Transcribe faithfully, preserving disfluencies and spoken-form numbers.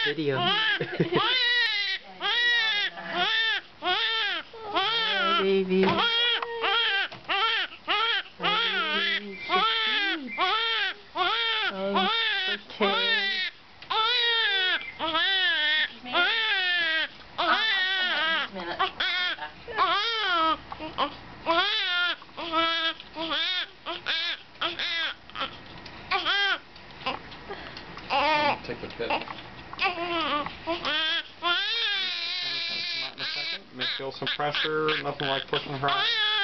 video. Hi, baby. Hi, baby. So cute. Oh, okay. Take the pit. May feel some pressure, nothing like pushing her out.